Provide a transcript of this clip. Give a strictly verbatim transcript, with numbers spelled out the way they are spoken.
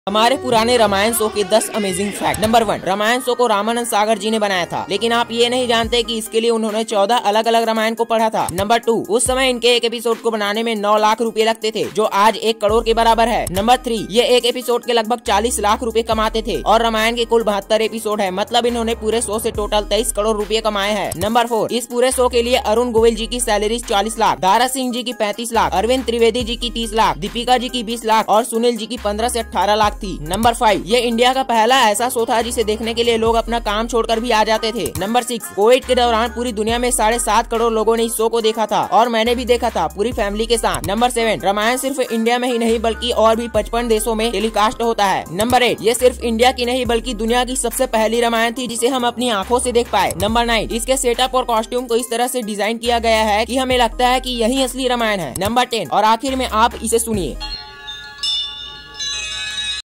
हमारे पुराने रामायण शो के दस amazing fact. Number one, Ramayan show को रामानंद सागर जी ने बनाया था, लेकिन आप ये नहीं जानते कि इसके लिए उन्होंने चौदह अलग अलग रामायण को पढ़ा था। नंबर टू, उस समय इनके एक एपिसोड को बनाने में नौ लाख रुपए लगते थे, जो आज एक करोड़ के बराबर है। नंबर थ्री, ये एक एपिसोड के लगभग चालीस लाख रुपए कमाते थे और रामायण के कुल बहत्तर एपिसोड है, मतलब इन्होंने पूरे शो से टोटल तेईस करोड़ रुपए कमाए हैं। नंबर फोर, इस पूरे शो के लिए अरुण गोविल जी की सैलरी चालीस लाख, दारा सिंह जी की पैंतीस लाख, अरविंद त्रिवेदी जी की तीस लाख, दीपिका जी की बीस लाख और सुनील जी की पंद्रह से अठारह लाख थी। नंबर फाइव, ये इंडिया का पहला ऐसा शो था जिसे देखने के लिए लोग अपना काम छोड़कर भी आ जाते थे। नंबर सिक्स, कोविड के दौरान पूरी दुनिया में साढ़े सात करोड़ लोगों ने इस शो को देखा था और मैंने भी देखा था पूरी फैमिली के साथ। नंबर सेवन, रामायण सिर्फ इंडिया में ही नहीं बल्कि और भी पचपन देशों में टेलीकास्ट होता है। नंबर एट, ये सिर्फ इंडिया की नहीं बल्कि दुनिया की सबसे पहली रामायण थी जिसे हम अपनी आंखों से देख पाए। नंबर नाइन, इसके सेटअप और कॉस्ट्यूम को इस तरह से डिजाइन किया गया है कि हमें लगता है कि यही असली रामायण है। नंबर टेन, और आखिर में आप इसे सुनिए।